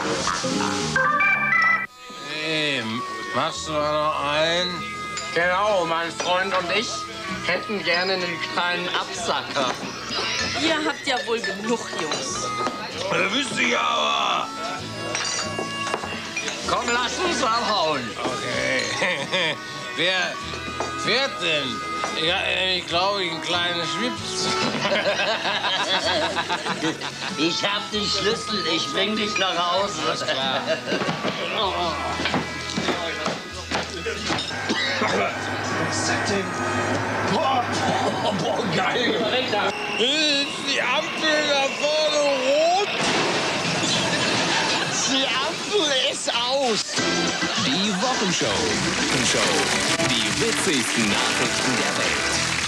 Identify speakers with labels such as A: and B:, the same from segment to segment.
A: Hey, machst du noch einen?
B: Genau, mein Freund und ich hätten gerne einen kleinen Absacker.
C: Ihr habt ja wohl genug, Jungs.
A: Wüsste ich aber.
B: Komm, lass uns abhauen.
A: Okay. Wer fährt denn? Ja, ich glaube, einen kleinen Schwips.
B: Ich hab den Schlüssel, ich bring dich nach Hause.
A: Alles klar.
D: Was ist das denn? Boah, geil.
A: Ist die Ampel da vorne rot?
D: Die Ampel ist aus.
E: Die Wochenshow. Die witzigsten Nachrichten der Welt.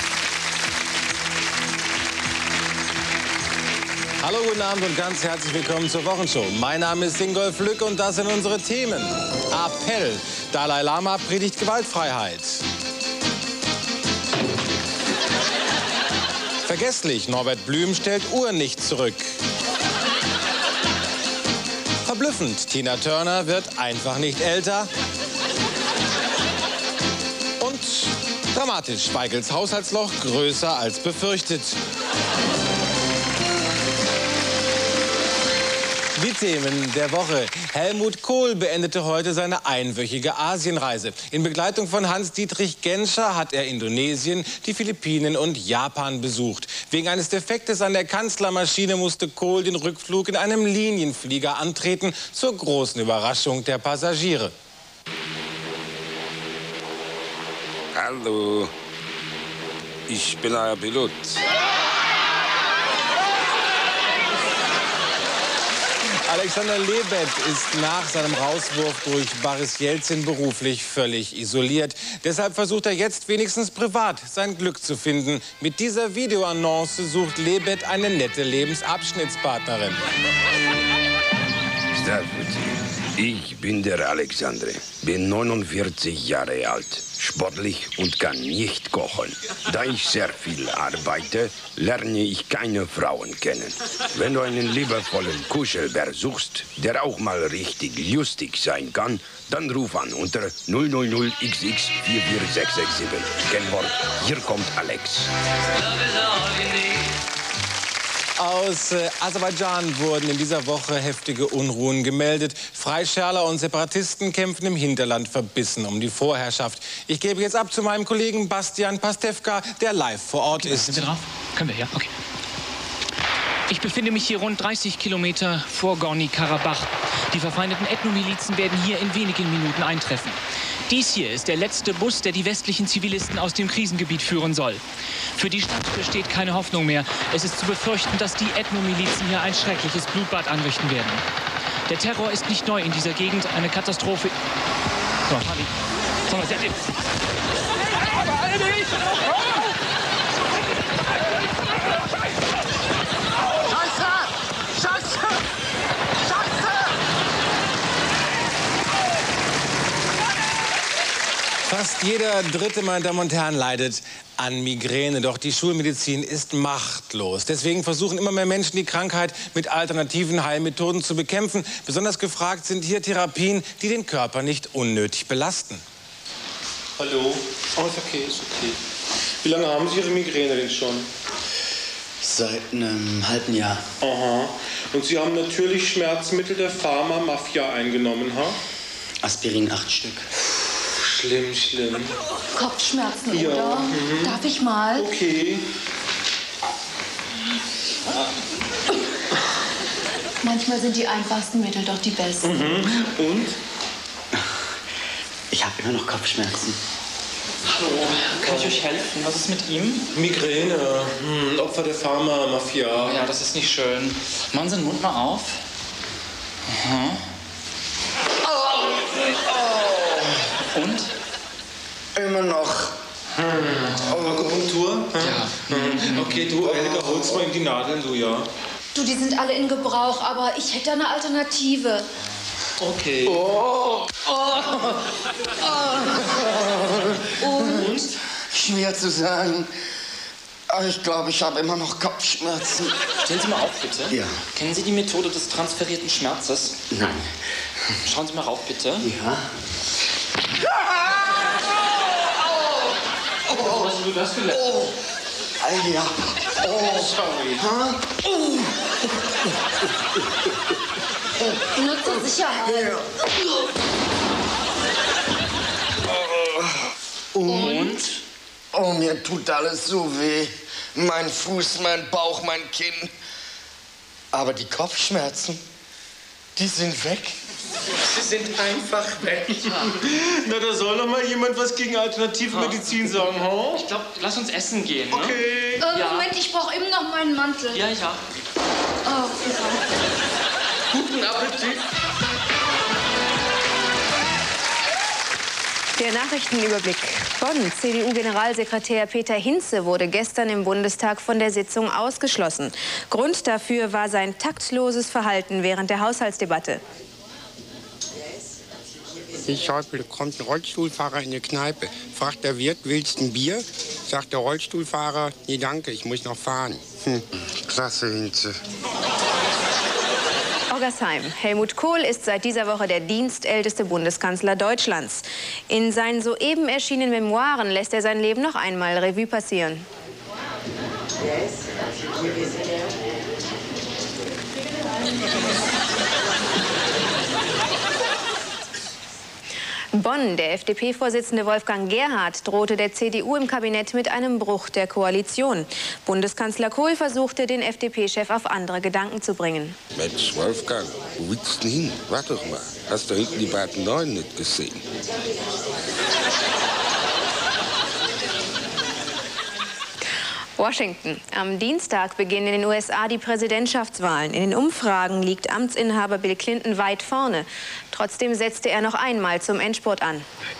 F: Hallo, guten Abend und ganz herzlich willkommen zur Wochenshow. Mein Name ist Ingolf Lück und das sind unsere Themen. Appell. Dalai Lama predigt Gewaltfreiheit. Vergesslich. Norbert Blüm stellt Uhr nicht zurück. Verblüffend. Tina Turner wird einfach nicht älter. Und dramatisch. Schweigels Haushaltsloch größer als befürchtet. Die Themen der Woche. Helmut Kohl beendete heute seine einwöchige Asienreise. In Begleitung von Hans-Dietrich Genscher hat er Indonesien, die Philippinen und Japan besucht. Wegen eines Defektes an der Kanzlermaschine musste Kohl den Rückflug in einem Linienflieger antreten, zur großen Überraschung der Passagiere.
A: Hallo, ich bin ein Pilot.
F: Alexander Lebed ist nach seinem Rauswurf durch Boris Jelzin beruflich völlig isoliert. Deshalb versucht er jetzt wenigstens privat sein Glück zu finden. Mit dieser Videoannonce sucht Lebed eine nette Lebensabschnittspartnerin.
G: Здравствуйте. Ich bin der Alexandre, bin 49 Jahre alt, sportlich und kann nicht kochen. Da ich sehr viel arbeite, lerne ich keine Frauen kennen. Wenn du einen liebevollen Kuschelbär suchst, der auch mal richtig lustig sein kann, dann ruf an unter 000XX44667. Kennwort, hier kommt Alex.
F: Aus Aserbaidschan wurden in dieser Woche heftige Unruhen gemeldet. Freischärler und Separatisten kämpfen im Hinterland verbissen um die Vorherrschaft. Ich gebe jetzt ab zu meinem Kollegen Bastian Pastewka, der live vor Ort ist.
H: Sind wir drauf? Können wir, ja? Okay. Ich befinde mich hier rund 30 Kilometer vor Gorni-Karabach. Die verfeindeten Ethnomilizen werden hier in wenigen Minuten eintreffen. Dies hier ist der letzte Bus, der die westlichen Zivilisten aus dem Krisengebiet führen soll. Für die Stadt besteht keine Hoffnung mehr. Es ist zu befürchten, dass die Ethnomilizen hier ein schreckliches Blutbad anrichten werden. Der Terror ist nicht neu in dieser Gegend. Eine Katastrophe. So, Harley. So, was jetzt?
F: Fast jeder Dritte, meine Damen und Herren, leidet an Migräne. Doch die Schulmedizin ist machtlos. Deswegen versuchen immer mehr Menschen, die Krankheit mit alternativen Heilmethoden zu bekämpfen. Besonders gefragt sind hier Therapien, die den Körper nicht unnötig belasten.
D: Hallo? Oh, ist okay, ist okay. Wie lange haben Sie Ihre Migräne denn schon?
I: Seit einem halben Jahr.
D: Aha. Und Sie haben natürlich Schmerzmittel der Pharma-Mafia eingenommen, ha?
I: Aspirin 8 Stück.
D: Schlimm, schlimm.
C: Kopfschmerzen,
D: Ja,
C: oder? Darf ich mal?
D: Okay.
C: Manchmal sind die einfachsten Mittel doch die besten.
D: Und?
I: Ich habe immer noch Kopfschmerzen.
H: Hallo, kann ich euch helfen? Was ist mit ihm?
D: Migräne. Opfer der Pharma-Mafia.
H: Ja, das ist nicht schön. Machen Sie den Mund mal auf. Aha. Und?
I: Immer noch.
D: Akupunktur?
H: Ja.
D: Okay, du, Helga, holst mal in die Nadeln, du, ja.
C: Du, die sind alle in Gebrauch, aber ich hätte eine Alternative.
D: Okay.
I: Und? Schwer zu sagen. Ich glaube, ich habe immer noch Kopfschmerzen.
J: Stehen Sie mal auf, bitte.
I: Ja.
J: Kennen Sie die Methode des transferierten Schmerzes?
I: Nein.
J: Schauen Sie mal rauf, bitte.
I: Ja.
J: Wo hast du das gelernt?
I: Oh. Ja. Oh. Sorry. Ha?
C: Nur zur Sicherheit.
J: Und?
I: Oh, mir tut alles so weh. Mein Fuß, mein Bauch, mein Kinn. Aber die Kopfschmerzen, die sind weg. Sie sind einfach weg.
D: Na, da soll doch mal jemand was gegen alternative Medizin sagen, ha?
J: Ich glaube, lass uns essen gehen, ne?
D: Okay.
J: Ja.
C: Moment, ich brauche eben noch meinen Mantel.
J: Ja, ja.
C: Oh,
I: Guten Appetit.
K: Der Nachrichtenüberblick. Bonn. CDU-Generalsekretär Peter Hinze wurde gestern im Bundestag von der Sitzung ausgeschlossen. Grund dafür war sein taktloses Verhalten während der Haushaltsdebatte.
L: Heute kommt ein Rollstuhlfahrer in die Kneipe. Fragt der Wirt, willst du ein Bier? Sagt der Rollstuhlfahrer, nee, danke, ich muss noch fahren.
I: Klasse, Hinze.
K: Oggersheim. Helmut Kohl ist seit dieser Woche der dienstälteste Bundeskanzler Deutschlands. In seinen soeben erschienenen Memoiren lässt er sein Leben noch einmal Revue passieren. Bonn. Der FDP-Vorsitzende Wolfgang Gerhard drohte der CDU im Kabinett mit einem Bruch der Koalition. Bundeskanzler Kohl versuchte, den FDP-Chef auf andere Gedanken zu bringen.
M: Mensch, Wolfgang, wo willst du denn hin? Warte doch mal. Hast du hinten die beiden Neuen nicht gesehen?
K: Washington. Am Dienstag beginnen in den USA die Präsidentschaftswahlen. In den Umfragen liegt Amtsinhaber Bill Clinton weit vorne. Trotzdem setzte er noch einmal zum Endspurt an.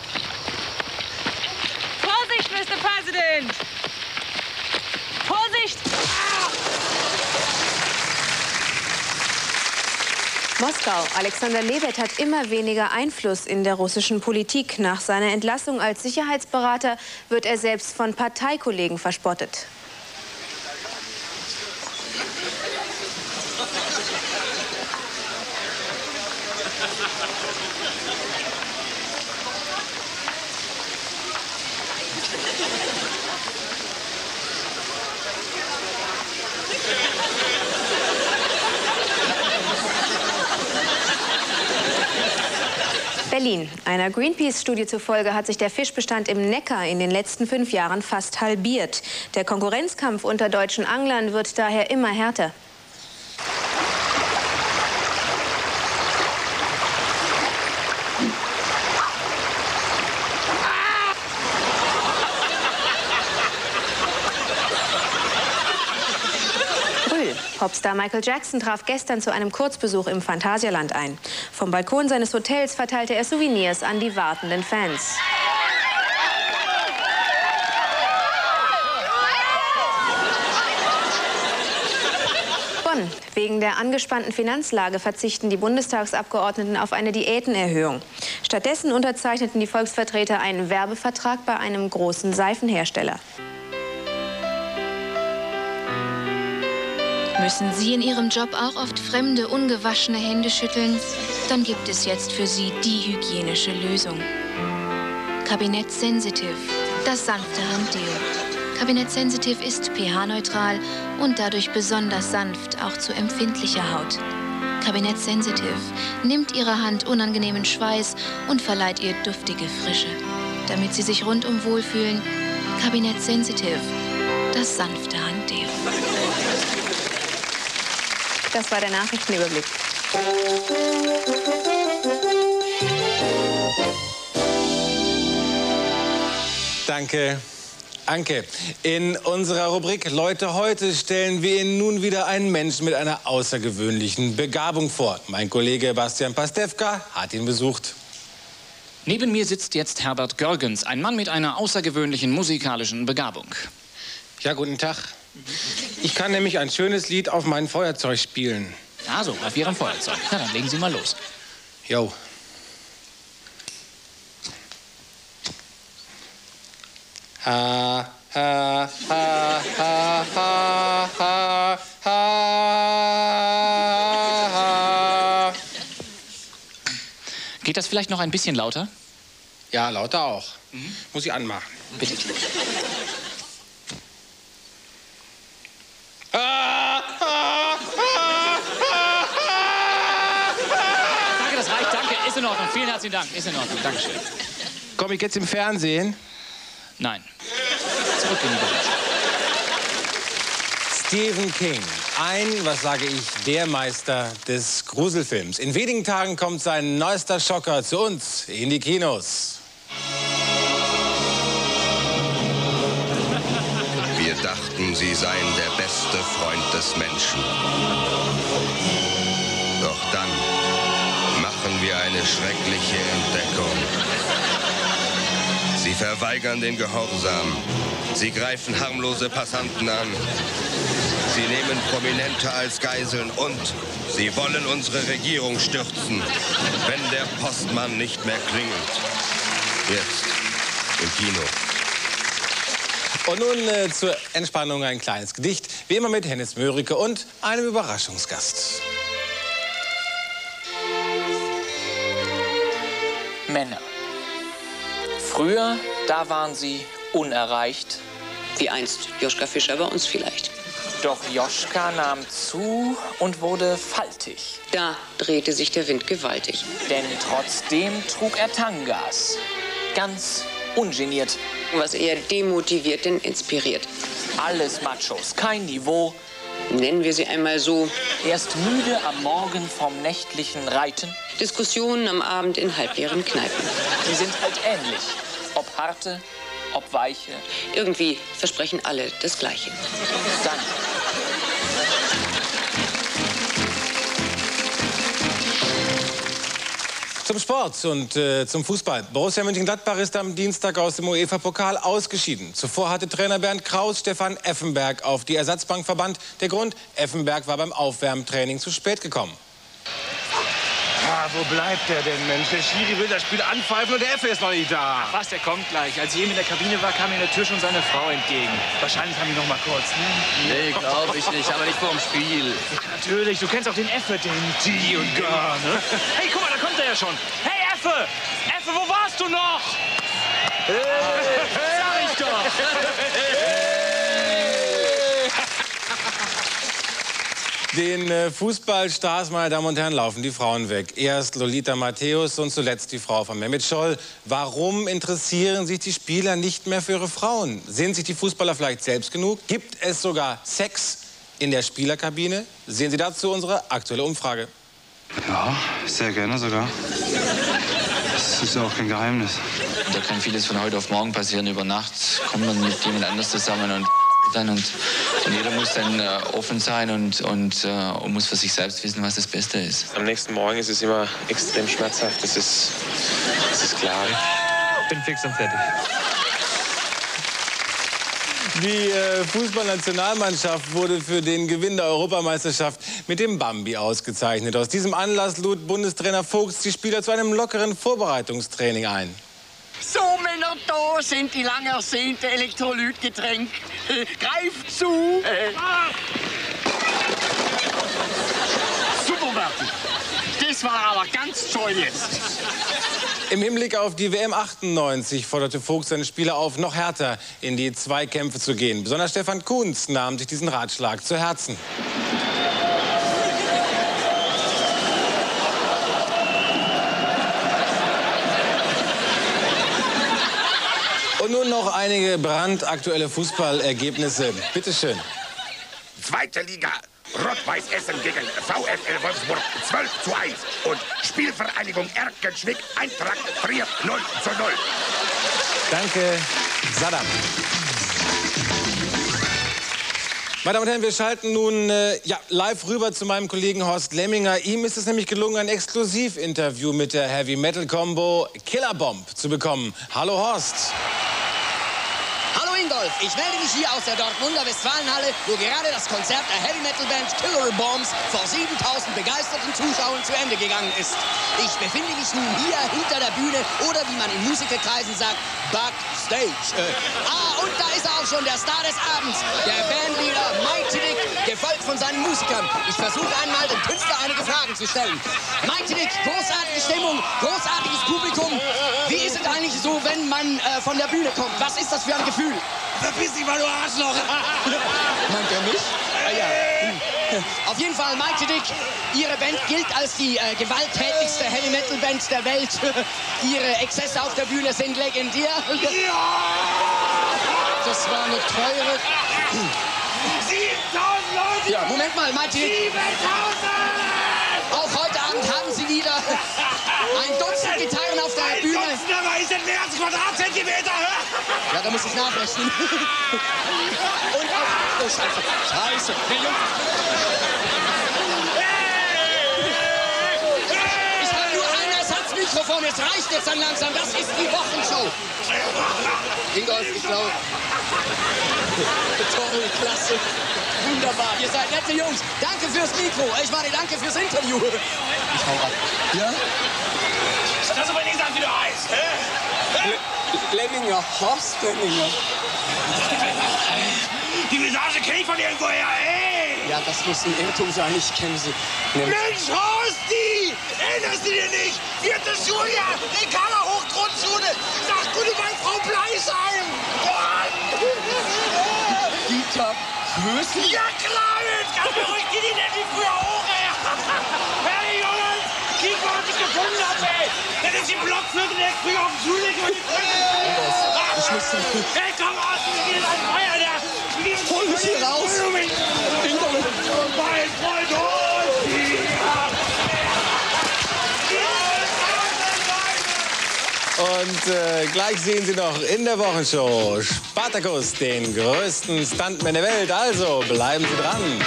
N: Vorsicht, Mr. President! Vorsicht!
K: Moskau. Alexander Lebed hat immer weniger Einfluss in der russischen Politik. Nach seiner Entlassung als Sicherheitsberater wird er selbst von Parteikollegen verspottet. Berlin. Einer Greenpeace-Studie zufolge hat sich der Fischbestand im Neckar in den letzten 5 Jahren fast halbiert. Der Konkurrenzkampf unter deutschen Anglern wird daher immer härter. Popstar Michael Jackson traf gestern zu einem Kurzbesuch im Phantasialand ein. Vom Balkon seines Hotels verteilte er Souvenirs an die wartenden Fans. Bonn. Wegen der angespannten Finanzlage verzichten die Bundestagsabgeordneten auf eine Diätenerhöhung. Stattdessen unterzeichneten die Volksvertreter einen Werbevertrag bei einem großen Seifenhersteller.
C: Müssen Sie in Ihrem Job auch oft fremde, ungewaschene Hände schütteln? Dann gibt es jetzt für Sie die hygienische Lösung. Kabinett Sensitive, das sanfte Handdeo. Kabinett Sensitive ist pH-neutral und dadurch besonders sanft, auch zu empfindlicher Haut. Kabinett Sensitive nimmt Ihrer Hand unangenehmen Schweiß und verleiht ihr duftige Frische. Damit Sie sich rundum wohlfühlen, Kabinett Sensitive, das sanfte Handdeo.
K: Das war der Nachrichtenüberblick.
F: Danke, Anke. In unserer Rubrik Leute heute stellen wir Ihnen nun wieder einen Menschen mit einer außergewöhnlichen Begabung vor. Mein Kollege Bastian Pastewka hat ihn besucht.
H: Neben mir sitzt jetzt Herbert Görgens, ein Mann mit einer außergewöhnlichen musikalischen Begabung.
F: Ja, guten Tag. Ich kann nämlich ein schönes Lied auf mein Feuerzeug spielen.
H: Also, auf Ihrem Feuerzeug. Na, dann legen Sie mal los.
F: Jo. Ha, ha, ha, ha.
H: Geht das vielleicht noch ein bisschen lauter?
F: Ja, lauter auch. Muss ich anmachen.
H: Bitte. Danke, das reicht. Danke. Ist in Ordnung. Vielen herzlichen Dank. Ist in Ordnung. Dankeschön.
F: Komm ich jetzt im Fernsehen?
H: Nein. Zurück in die Welt.
F: Stephen King. Was sage ich, der Meister des Gruselfilms. In wenigen Tagen kommt sein neuester Schocker zu uns in die Kinos.
O: Wir dachten, Sie seien der beste Freund des Menschen. Doch dann machen wir eine schreckliche Entdeckung. Sie verweigern den Gehorsam. Sie greifen harmlose Passanten an. Sie nehmen Prominente als Geiseln und sie wollen unsere Regierung stürzen, wenn der Postmann nicht mehr klingelt. Jetzt im Kino.
F: Und nun zur Entspannung ein kleines Gedicht, wie immer mit Hennes Mörike und einem Überraschungsgast.
H: Männer. Früher, da waren sie unerreicht.
P: Wie einst Joschka Fischer bei uns vielleicht.
H: Doch Joschka nahm zu und wurde faltig.
P: Da drehte sich der Wind gewaltig.
H: Denn trotzdem trug er Tangas. Ganz ungeniert.
P: Was eher demotiviert denn inspiriert.
H: Alles Machos, kein Niveau.
P: Nennen wir sie einmal so.
H: Erst müde am Morgen vom nächtlichen Reiten.
P: Diskussionen am Abend in halbleeren Kneipen.
H: Die sind halt ähnlich. Ob harte, ob weiche.
P: Irgendwie versprechen alle das Gleiche.
H: Dann.
F: Zum Sport und zum Fußball. Borussia Mönchengladbach ist am Dienstag aus dem UEFA-Pokal ausgeschieden. Zuvor hatte Trainer Bernd Kraus Stefan Effenberg auf die Ersatzbank verbannt. Der Grund, Effenberg war beim Aufwärmtraining zu spät gekommen.
A: Ah, wo bleibt der denn, Mensch? Der Schiri will das Spiel anpfeifen und der Effe ist noch nicht da.
J: Ach was, der kommt gleich. Als ich eben in der Kabine war, kam mir in der Tür schon seine Frau entgegen. Wahrscheinlich haben die noch mal kurz.
A: Nee, glaube ich nicht, aber nicht vorm Spiel.
J: Natürlich, du kennst auch den Effe, den T und Gar, ne? Hey, guck mal, da kommt er ja schon. Hey, Effe! Effe, wo warst du noch? Sag ich doch!
F: Den Fußballstars, meine Damen und Herren, laufen die Frauen weg. Erst Lolita Matthäus und zuletzt die Frau von Mehmet Scholl. Warum interessieren sich die Spieler nicht mehr für ihre Frauen? Sind sich die Fußballer vielleicht selbst genug? Gibt es sogar Sex in der Spielerkabine? Sehen Sie dazu unsere aktuelle Umfrage.
Q: Ja, sehr gerne sogar. Das ist ja auch kein Geheimnis.
R: Da kann vieles von heute auf morgen passieren. Über Nacht kommt man mit jemand anders zusammen und jeder muss dann offen sein und muss für sich selbst wissen, was das Beste ist.
S: Am nächsten Morgen ist es immer extrem schmerzhaft, das ist klar.
Q: Bin fix und fertig.
F: Die Fußballnationalmannschaft wurde für den Gewinn der Europameisterschaft mit dem Bambi ausgezeichnet. Aus diesem Anlass lud Bundestrainer Vogts die Spieler zu einem lockeren Vorbereitungstraining ein.
T: So, Männer, da sind die lang ersehnte Elektrolytgetränke. Greift zu! Super, Berti. Das war aber ganz toll jetzt.
F: Im Hinblick auf die WM 98 forderte Vogt seine Spieler auf, noch härter in die Zweikämpfe zu gehen. Besonders Stefan Kuhns nahm sich diesen Ratschlag zu Herzen. Und nun noch einige brandaktuelle Fußballergebnisse. Bitte schön.
U: Zweite Liga. Rot-Weiß Essen gegen VfL Wolfsburg 12:1 und Spielvereinigung Erkenschwick Eintracht Trier 0:0.
F: Danke, Saddam. Meine Damen und Herren, wir schalten nun live rüber zu meinem Kollegen Horst Lemminger. Ihm ist es nämlich gelungen, ein Exklusivinterview mit der Heavy-Metal-Combo Killer Bomb zu bekommen. Hallo Horst.
V: Hallo Ingolf.
B: Ingolf, ich melde mich hier aus der Dortmunder Westfalenhalle, wo gerade das Konzert der Heavy-Metal-Band Killer Bombs vor 7000 begeisterten Zuschauern zu Ende gegangen ist. Ich befinde mich nun hier hinter der Bühne oder wie man in Musikerkreisen sagt, Backstage. Und da ist auch schon der Star des Abends, der Bandleader Mighty Dick, gefolgt von seinen Musikern. Ich versuche einmal, dem Künstler einige Fragen zu stellen. Mighty Dick, großartige Stimmung, großartiges Publikum. Wie ist es eigentlich so, wenn man von der Bühne kommt? Was ist das für ein Gefühl?
A: Verpiss dich mal, du Arschloch!
B: Meint er mich? Ja. Auf jeden Fall, Mighty Dick, Ihre Band gilt als die gewalttätigste Heavy-Metal-Band der Welt. Ihre Exzesse auf der Bühne sind legendär.
A: Ja!
B: Das war eine teure...
A: 7000 Leute!
B: Ja, Moment mal, Mighty Dick.
A: 7000!
B: Auch heute Abend haben Sie wieder ein Dutzend Gitarren auf der Bühne.
A: Ein Dutzend, aber ist das mehr als Quadratzentimeter?
B: Ja, da muss ich nachrechnen. Und auch... Oh, Scheiße. Scheiße. Hey, Jungs. Ich habe nur ein Ersatzmikrofon. Es reicht jetzt dann langsam. Das ist die Wochenshow. Ingolf, ich glaube... Toll, klasse. Wunderbar. Ihr seid nette Jungs. Danke fürs Mikro. Ich meine, danke fürs Interview. Ich hau ab. Ja?
A: Das aber nicht sagen, wie du heißt.
L: Lemminger, Horst Lemminger.
A: Die Visage kenn ich von irgendwoher, ey!
L: Ja, das muss ein Irrtum sein, ich kenne sie.
A: Mensch, Horsti! Erinnerst du dir nicht? 4. Schuljahr, Rekala Hochgrundschule. Sag gute Dank, Frau Bleisheim!
L: Dieter Kösel?
A: Ja klar, jetzt ganz beruhigt, die nennt die früher hoch, ey! Hey, Jungs! Kiek mal, was ich gefunden hab, ey! Das ist die Blockflöte, der früher auf dem Schulweg über die Brücke.
L: Ich muss...
A: Hey, komm raus, wir gehen ein Feier, der...
L: Hol mich hier raus!
A: Mein Freund Horsti!
F: Und gleich sehen Sie noch in der Wochenshow Spartacus, den größten Stuntman der Welt. Also bleiben Sie dran.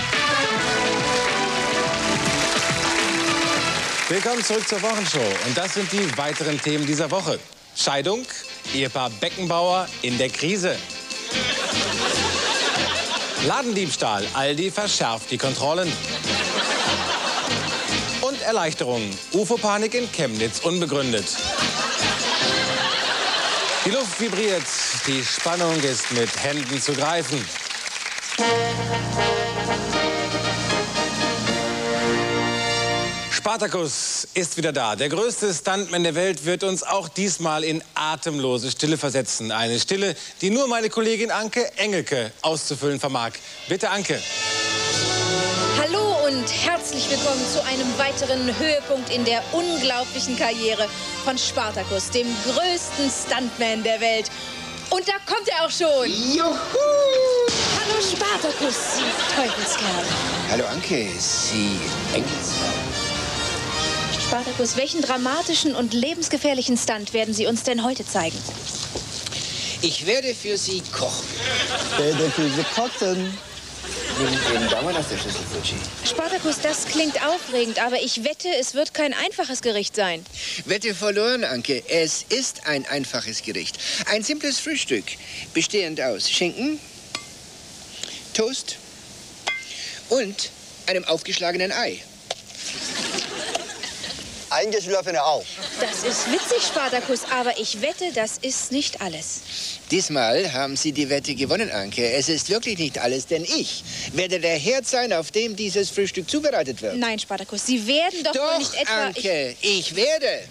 F: Willkommen zurück zur Wochenshow. Und das sind die weiteren Themen dieser Woche. Scheidung, Ehepaar Beckenbauer in der Krise. Ladendiebstahl, Aldi verschärft die Kontrollen. Und Erleichterung, UFO-Panik in Chemnitz unbegründet. Die Luft vibriert, die Spannung ist mit Händen zu greifen. Spartacus ist wieder da. Der größte Stuntman der Welt wird uns auch diesmal in atemlose Stille versetzen. Eine Stille, die nur meine Kollegin Anke Engelke auszufüllen vermag. Bitte, Anke.
V: Hallo und herzlich willkommen zu einem weiteren Höhepunkt in der unglaublichen Karriere von Spartacus, dem größten Stuntman der Welt. Und da kommt er auch schon.
W: Juhu!
V: Hallo Spartacus, Sie Teufelskerl.
W: Hallo Anke, Sie Engelskerl.
V: Spartacus, welchen dramatischen und lebensgefährlichen Stunt werden Sie uns denn heute zeigen?
W: Ich werde für Sie kochen.
X: Werde für Sie kochen.
W: Nimm den Daumen aus der Schüssel, Fuji.
V: Spartacus, das klingt aufregend, aber ich wette, es wird kein einfaches Gericht sein.
W: Wette verloren, Anke. Es ist ein einfaches Gericht. Ein simples Frühstück, bestehend aus Schinken, Toast und einem aufgeschlagenen Ei.
X: Eingeschlafene auch.
V: Das ist witzig, Spartacus, aber ich wette, das ist nicht alles.
W: Diesmal haben Sie die Wette gewonnen, Anke. Es ist wirklich nicht alles, denn ich werde der Herd sein, auf dem dieses Frühstück zubereitet wird.
V: Nein, Spartacus, Sie werden doch wohl nicht etwa...
W: Anke, ich werde.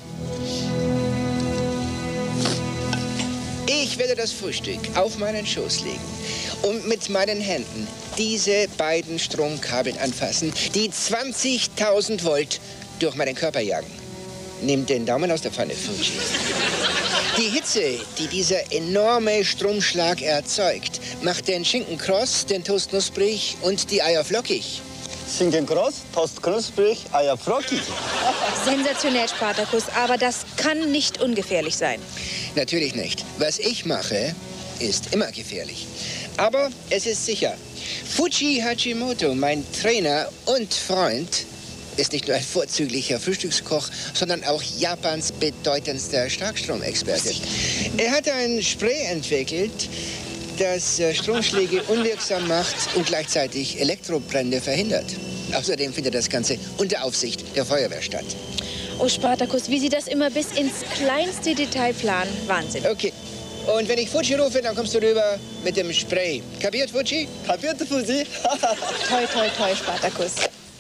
W: Ich werde das Frühstück auf meinen Schoß legen und mit meinen Händen diese beiden Stromkabel anfassen, die 20.000 Volt durch meinen Körper jagen. Nimm den Daumen aus der Pfanne, Fuji. Die Hitze, die dieser enorme Stromschlag erzeugt, macht den Schinken kross, den Toast knusprig und die Eier flockig.
X: Schinken kross, Toast knusprig, Eier flockig.
V: Sensationell, Spartacus, aber das kann nicht ungefährlich sein.
W: Natürlich nicht. Was ich mache, ist immer gefährlich. Aber es ist sicher. Fuji Hashimoto, mein Trainer und Freund, ist nicht nur ein vorzüglicher Frühstückskoch, sondern auch Japans bedeutendster Starkstromexperte. Er hat ein Spray entwickelt, das Stromschläge unwirksam macht und gleichzeitig Elektrobrände verhindert. Außerdem findet das Ganze unter Aufsicht der Feuerwehr statt.
V: Oh, Spartacus, wie Sie das immer bis ins kleinste Detail planen. Wahnsinn.
W: Okay. Und wenn ich Fuji rufe, dann kommst du rüber mit dem Spray. Kapiert, Fuji?
X: Kapierte, Fuji?
V: Toi, toi, toi, Spartacus.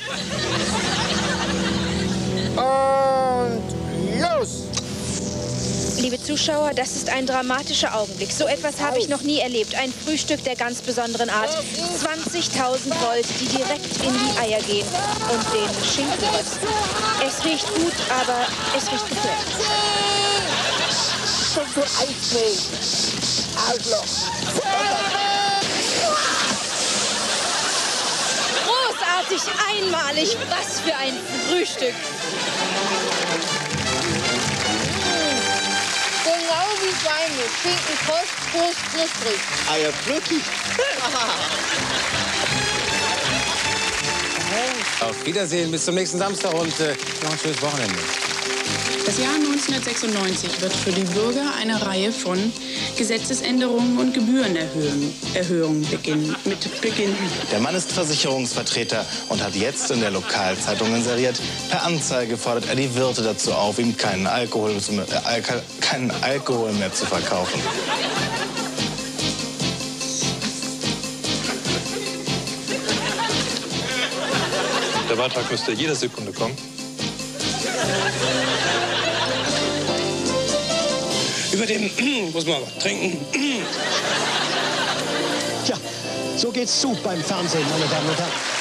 W: Und los!
V: Liebe Zuschauer, das ist ein dramatischer Augenblick. So etwas habe ich noch nie erlebt. Ein Frühstück der ganz besonderen Art. 20.000 Volt, die direkt in die Eier gehen und den Schinken rösten. Es riecht gut, aber es riecht gefährlich.
W: Schon so Eiscreme. Arschloch.
V: Großartig, einmalig. Was für ein Frühstück.
D: Genau wie bei mir. Schinken kross, Toast knusprig.
X: Eier Froki.
F: Auf Wiedersehen, bis zum nächsten Samstag und noch ein schönes Wochenende.
E: Das Jahr 1996 wird für die Bürger eine Reihe von Gesetzesänderungen und Gebührenerhöhungen beginnen.
Q: Der Mann ist Versicherungsvertreter und hat jetzt in der Lokalzeitung inseriert. Per Anzeige fordert er die Wirte dazu auf, ihm keinen Alkohol mehr zu verkaufen.
G: Der Beitrag müsste jede Sekunde kommen.
A: Über dem muss man aber trinken.
I: Tja, so geht's zu beim Fernsehen, meine Damen und Herren.